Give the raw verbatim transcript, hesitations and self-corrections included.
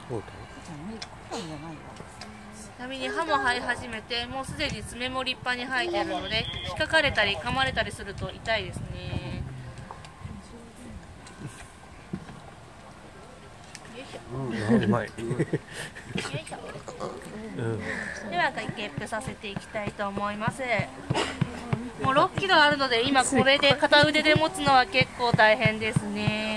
ちなみに歯も生え始めて、もうすでに爪も立派に生えているので、引っかかれたり噛まれたりすると痛いですね。 うまい。 ではゲップさせていきたいと思います。もうろっキロあるので、今これで片腕で持つのは結構大変ですね。